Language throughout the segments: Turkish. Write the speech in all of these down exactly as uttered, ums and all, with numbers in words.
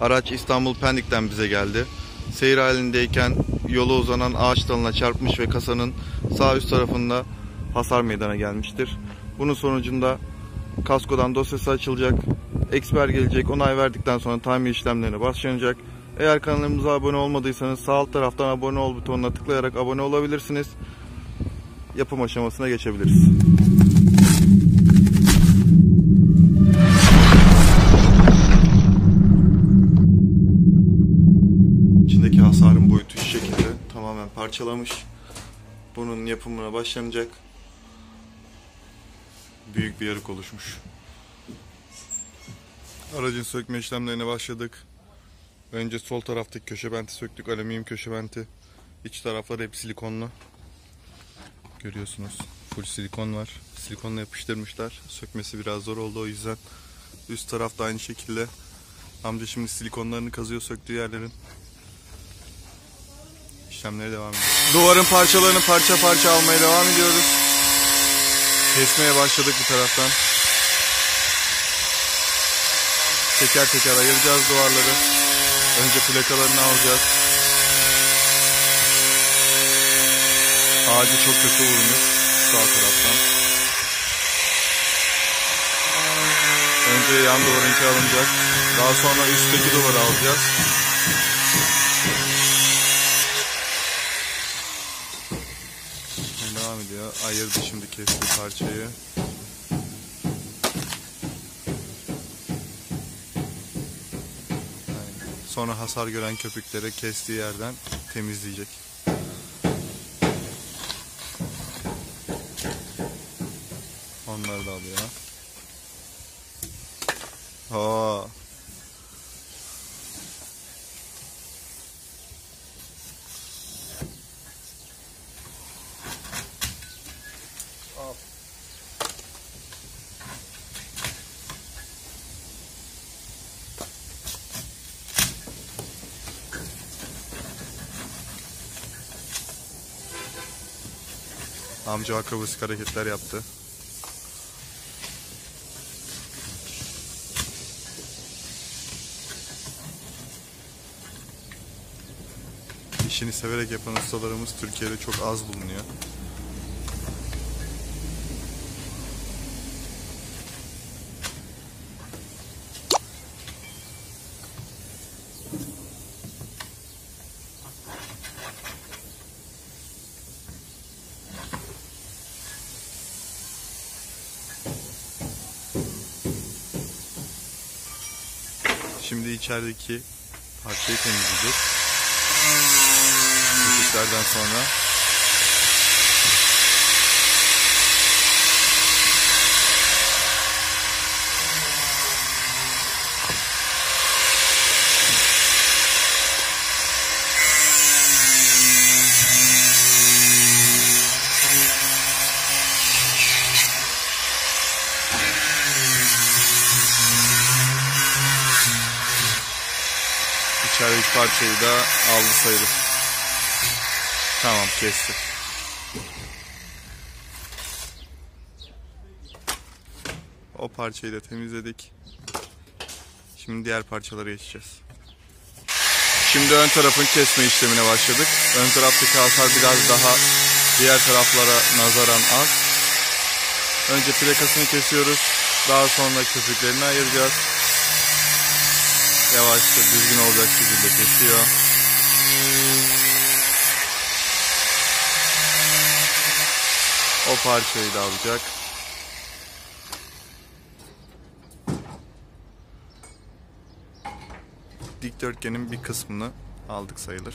Araç İstanbul Pendik'ten bize geldi. Seyir halindeyken yola uzanan ağaç dalına çarpmış ve kasanın sağ üst tarafında hasar meydana gelmiştir. Bunun sonucunda kaskodan dosyası açılacak, eksper gelecek, onay verdikten sonra tamir işlemlerine başlanacak. Eğer kanalımıza abone olmadıysanız sağ alt taraftan abone ol butonuna tıklayarak abone olabilirsiniz. Yapım aşamasına geçebiliriz. İçindeki hasarın boyutu şu şekilde, tamamen parçalamış. Bunun yapımına başlanacak. Büyük bir yarık oluşmuş. Aracın sökme işlemlerine başladık. Önce sol taraftaki köşe benti söktük. Alüminyum köşe benti. İç taraflar hep silikonlu. Görüyorsunuz. Full silikon var. Silikonla yapıştırmışlar. Sökmesi biraz zor oldu o yüzden. Üst tarafta aynı şekilde. Amca şimdi silikonlarını kazıyor söktüğü yerlerin. İşlemlere devam ediyor. Duvarın parçalarını parça parça almaya devam ediyoruz. Kesmeye başladık bir taraftan. Teker teker ayıracağız duvarları. Önce plakalarını alacağız. Ağacı çok kötü vurmuş sağ taraftan. Önce yan duvarınki alınacak. Daha sonra üstteki duvarı alacağız. Devam ediyor. Ayırdı şimdi kestiği parçayı. Sonra hasar gören köpükleri kestiği yerden temizleyecek. Onları da alıyor. Oo. Amca akrobasik hareketler yaptı. İşini severek yapan ustalarımız Türkiye'de çok az bulunuyor. Şimdi içerideki parçayı temizleyeceğiz. Köpüklerden sonra İçerideki parçayı da aldı sayılır. Tamam, kesti. O parçayı da temizledik. Şimdi diğer parçalara geçeceğiz. Şimdi ön tarafın kesme işlemine başladık. Ön taraftaki hasar biraz daha diğer taraflara nazaran az. Önce plakasını kesiyoruz. Daha sonra köpüklerini ayıracağız. Yavaşça düzgün olacak şekilde kesiyor. O parçayı da alacak. Dikdörtgenin bir kısmını aldık sayılır.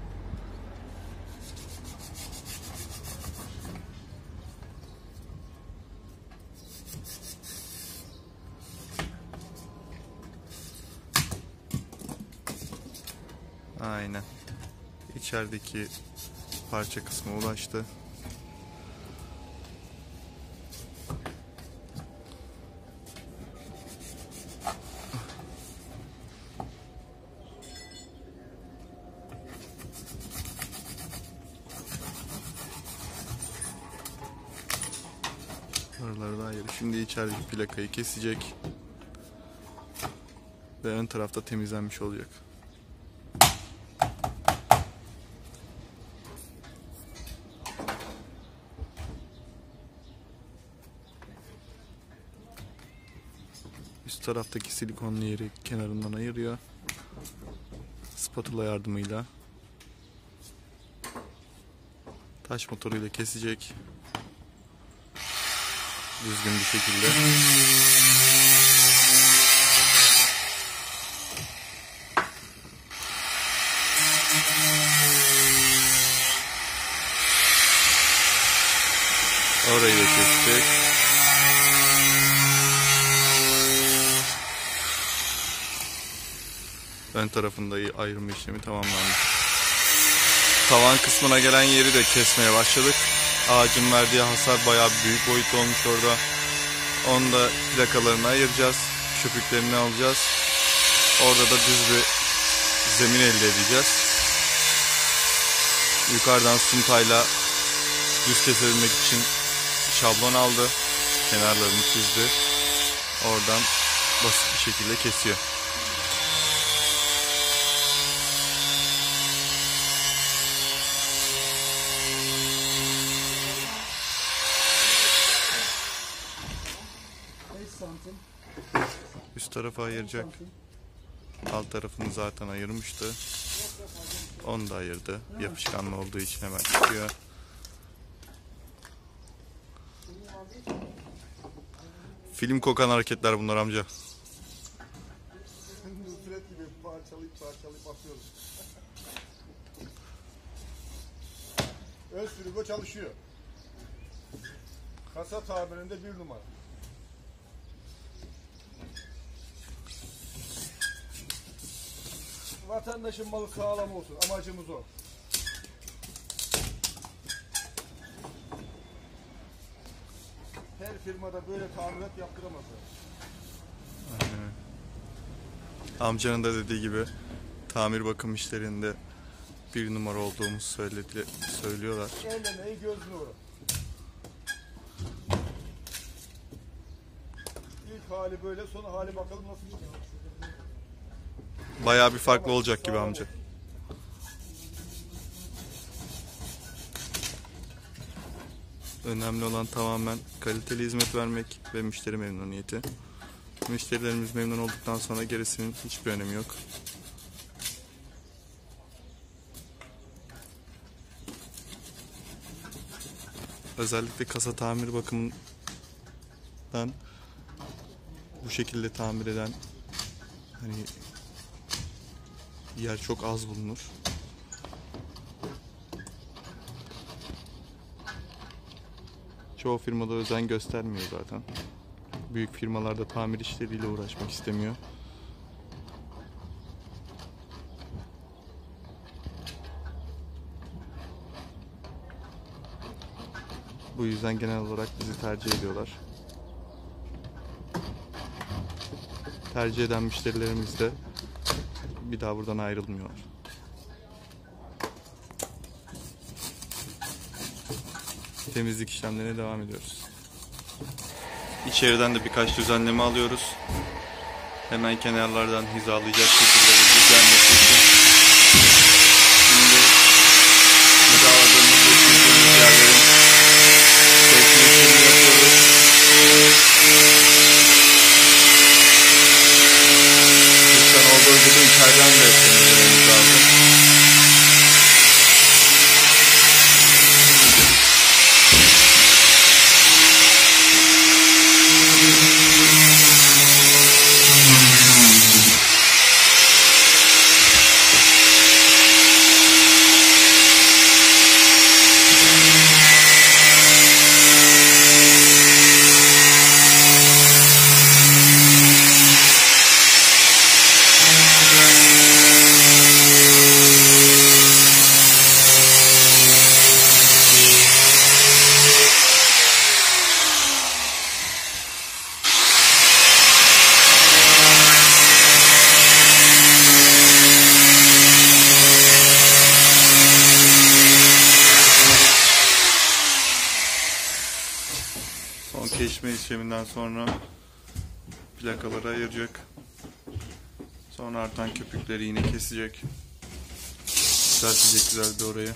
Aynen. İçerideki parça kısmı ulaştı. Oraları da ayrı. Şimdi içerideki plakayı kesecek. ve ön tarafta temizlenmiş olacak. Üst taraftaki silikonlu yeri kenarından ayırıyor. Spatula yardımıyla taş motoruyla kesecek. Düzgün bir şekilde. Orayı da kesecek. Ön tarafında ayırma işlemi tamamlandı. Tavan kısmına gelen yeri de kesmeye başladık. Ağacın verdiği hasar bayağı büyük boyut olmuş orada. Onu da plakalarını ayıracağız. Köpüklerini alacağız. Orada da düz bir zemin elde edeceğiz. Yukarıdan suntayla düz kesebilmek için şablon aldı. Kenarlarını çizdi. Oradan basit bir şekilde kesiyor. Üst tarafa ayıracak. Alt tarafını zaten ayırmıştı. Onu da ayırdı. Yapışkanlı olduğu için hemen çıkıyor. Film kokan hareketler bunlar amca. Nusret gibi parçalayıp parçalayıp atıyoruz. Ön sürügo çalışıyor. Kasa tamirinde bir numara. Vatandaşın malı sağlam olsun. Amacımız o. Her firmada böyle tamirat yaptıramazlar. Aynen. Amcanın da dediği gibi tamir bakım işlerinde bir numara olduğumuzu söyledi, söylüyorlar. Ellemeyi göz nuru. İlk hali böyle, son hali bakalım nasıl gidiyor. Bayağı bir farklı olacak gibi amca. Önemli olan tamamen kaliteli hizmet vermek ve müşteri memnuniyeti. Müşterilerimiz memnun olduktan sonra gerisinin hiçbir önemi yok. Özellikle kasa tamir bakımından bu şekilde tamir eden hani yer çok az bulunur. Çoğu firmada özen göstermiyor zaten. Büyük firmalarda tamir işleriyle uğraşmak istemiyor. Bu yüzden genel olarak bizi tercih ediyorlar. Tercih eden müşterilerimiz de bir daha buradan ayrılmıyorlar. Temizlik işlemlerine devam ediyoruz. İçeriden de birkaç düzenleme alıyoruz. Hemen kenarlardan hizalayacak şekilde düzenlemesi için. Şimdi hizaladığımız ve çizdiğimiz yerlerin seçme işlemini yapıyoruz. Lütfen o bölgede içeriden de temizlememiz lazım. Son keşme işleminden sonra plakaları ayıracak. Sonra artan köpükleri yine kesecek. Düzeltecek güzel bir orayı.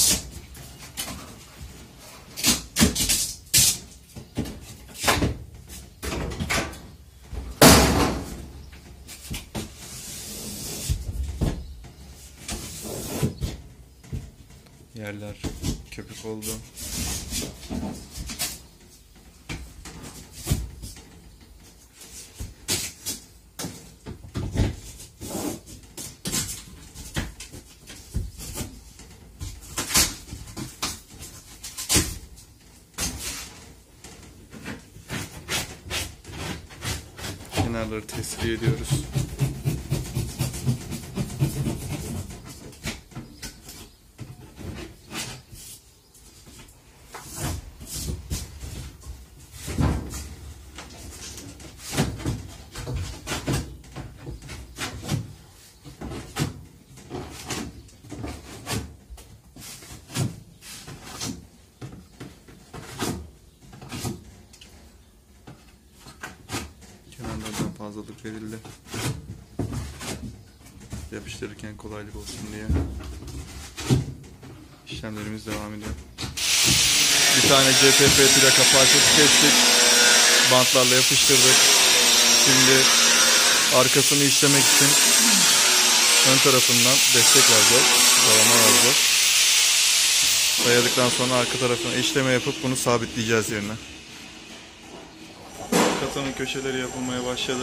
Yerler köpük oldu. Kenarları tesviye ediyoruz. Kenarlardan fazlalık verildi. Yapıştırırken kolaylık olsun diye. İşlemlerimiz devam ediyor. Bir tane C T P plaka parçası kestik. Bantlarla yapıştırdık. Şimdi arkasını işlemek için ön tarafından destek vereceğiz. Dayama vereceğiz. Dayadıktan sonra arka tarafına işleme yapıp bunu sabitleyeceğiz yerine. Kasanın köşeleri yapılmaya başladı.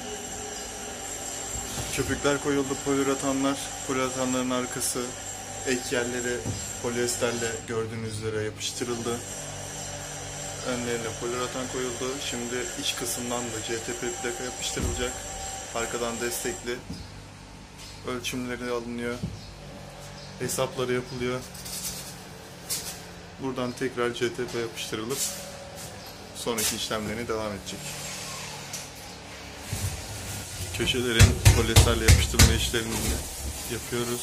Köpükler koyuldu, poliüretanlar. Poliüretanların arkası, ek yerleri polyesterle gördüğünüz üzere yapıştırıldı. Önlerine poliüretan koyuldu. Şimdi iç kısımdan da C T P plaka yapıştırılacak. Arkadan destekli. Ölçümleri alınıyor. Hesapları yapılıyor. Buradan tekrar C T P yapıştırılıp sonraki işlemlerine devam edecek. Köşelerin polyesterle yapıştırma işlemini yapıyoruz.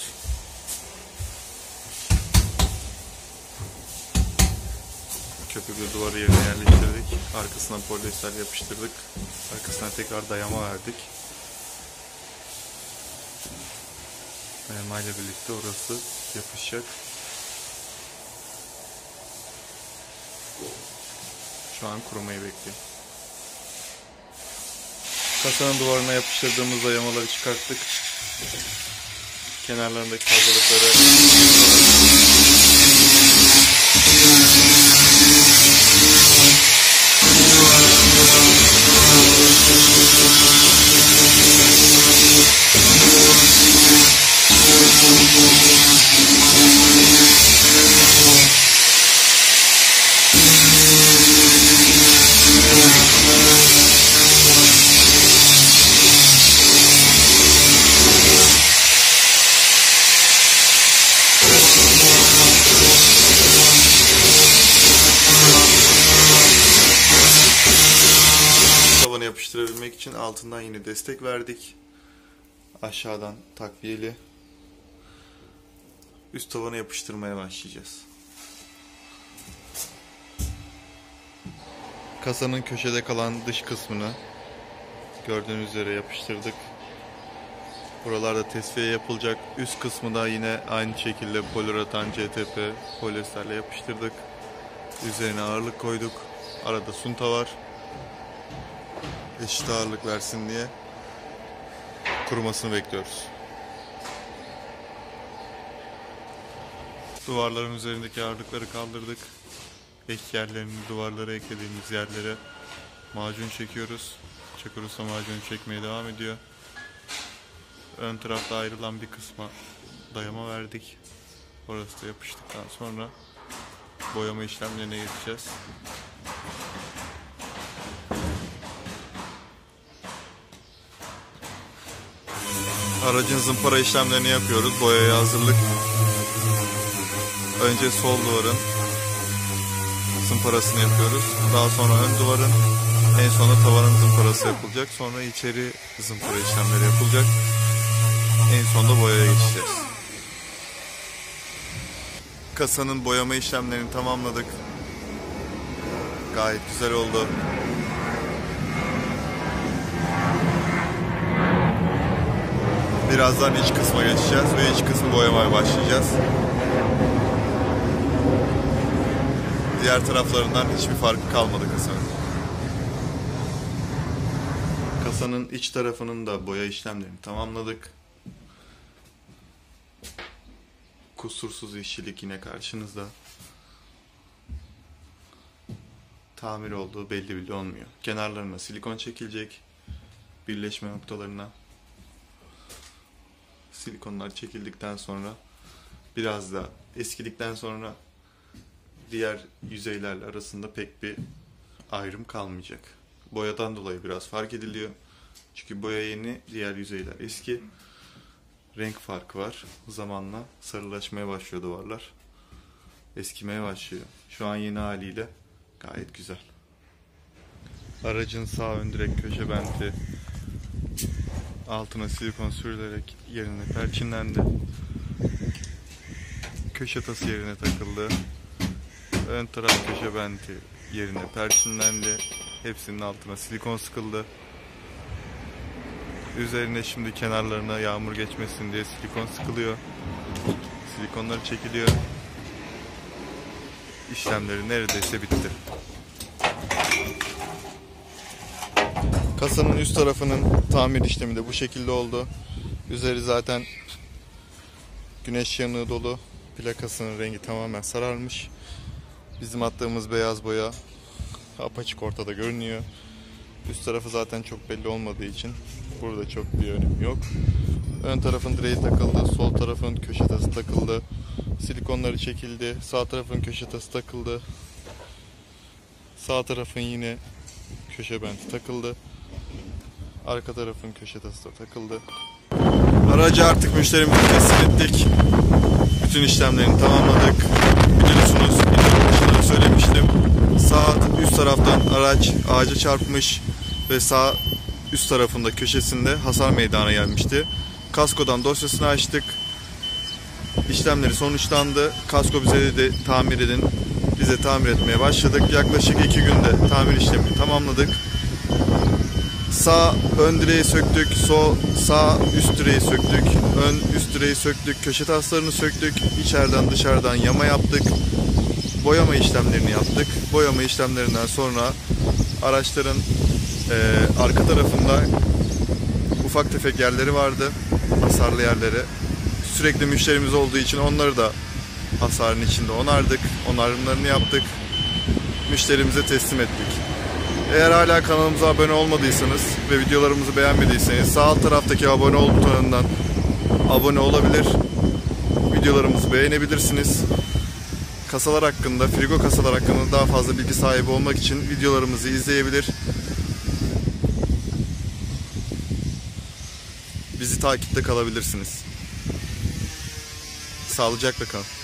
Köpüklü duvarı yerine yerleştirdik. Arkasına polyester yapıştırdık. Arkasına tekrar dayama verdik. Dayamayla birlikte orası yapışacak. Şu an kurumayı bekliyor. Kasanın duvarına yapıştırdığımız dayamaları çıkarttık. Kenarlarındaki fazlalıkları yapıştırabilmek için altından yine destek verdik. Aşağıdan takviyeli. Üst tavana yapıştırmaya başlayacağız. Kasanın köşede kalan dış kısmını gördüğünüz üzere yapıştırdık. Buralarda tesviye yapılacak. Üst kısmı da yine aynı şekilde poliüretan C T P polyesterle yapıştırdık. Üzerine ağırlık koyduk. Arada sunta var. Eşit ağırlık versin diye kurumasını bekliyoruz. Duvarların üzerindeki ağırlıkları kaldırdık. Ek yerlerini, duvarlara eklediğimiz yerlere macun çekiyoruz. Çakır Usta macunu çekmeye devam ediyor. Ön tarafta ayrılan bir kısma dayama verdik. Orası da yapıştıktan sonra boyama işlemlerine geçeceğiz. Aracın zımpara işlemlerini yapıyoruz. Boyaya hazırlık. Önce sol duvarın zımparasını yapıyoruz. Daha sonra ön duvarın, en sonra tavanın zımparası yapılacak. Sonra içeri zımpara işlemleri yapılacak. En sonunda boyaya geçeceğiz. Kasanın boyama işlemlerini tamamladık. Gayet güzel oldu. Birazdan iç kısma geçeceğiz ve iç kısmı boyamaya başlayacağız. Diğer taraflarından hiçbir farkı kalmadı kasanın. Kasanın iç tarafının da boya işlemlerini tamamladık. Kusursuz işçilik yine karşınızda. Tamir olduğu belli bile olmuyor. Kenarlarına silikon çekilecek. Birleşme noktalarına. Silikonlar çekildikten sonra biraz da eskidikten sonra diğer yüzeylerle arasında pek bir ayrım kalmayacak. Boyadan dolayı biraz fark ediliyor. Çünkü boya yeni, diğer yüzeyler eski. Renk farkı var. Zamanla sarılaşmaya başlıyor duvarlar. Eskimeye başlıyor. Şu an yeni haliyle gayet güzel. Aracın sağ ön direk köşe benti altına silikon sürülerek yerine perçinlendi. Köşe tası yerine takıldı. Ön taraf köşe benti yerine perçinlendi. Hepsinin altına silikon sıkıldı. Üzerine şimdi kenarlarına yağmur geçmesin diye silikon sıkılıyor. Silikonları çekiliyor. İşlemleri neredeyse bitti. Kasanın üst tarafının tamir işlemi de bu şekilde oldu. Üzeri zaten güneş yanığı dolu. Plakasının rengi tamamen sararmış. Bizim attığımız beyaz boya apaçık ortada görünüyor. Üst tarafı zaten çok belli olmadığı için burada çok bir önemi yok. Ön tarafın direği takıldı, sol tarafın köşe tası takıldı. Silikonları çekildi, sağ tarafın köşe tası takıldı. Sağ tarafın yine köşe benti takıldı. Arka tarafın köşe tası da takıldı. Aracı artık müşterimize teslim ettik. Bütün işlemlerini tamamladık. Biliyorsunuz, videonun başında da söylemiştim. Sağ üst taraftan araç ağaca çarpmış ve sağ üst tarafında köşesinde hasar meydana gelmişti. Kaskodan dosyasını açtık. İşlemleri sonuçlandı. Kasko bize dedi tamir edin. Bize tamir etmeye başladık. Yaklaşık iki günde tamir işlemini tamamladık. Sağ ön direği söktük, sol sağ üst direği söktük, ön üst direği söktük, köşe taslarını söktük, içeriden dışarıdan yama yaptık, boyama işlemlerini yaptık. Boyama işlemlerinden sonra araçların e, arka tarafında ufak tefek yerleri vardı, hasarlı yerleri. Sürekli müşterimiz olduğu için onları da hasarın içinde onardık, onarımlarını yaptık, müşterimize teslim ettik. Eğer hala kanalımıza abone olmadıysanız ve videolarımızı beğenmediyseniz sağ alt taraftaki abone ol butonundan abone olabilir, videolarımızı beğenebilirsiniz. Kasalar hakkında, frigo kasalar hakkında daha fazla bilgi sahibi olmak için videolarımızı izleyebilir. Bizi takipte kalabilirsiniz. Sağlıcakla kalın.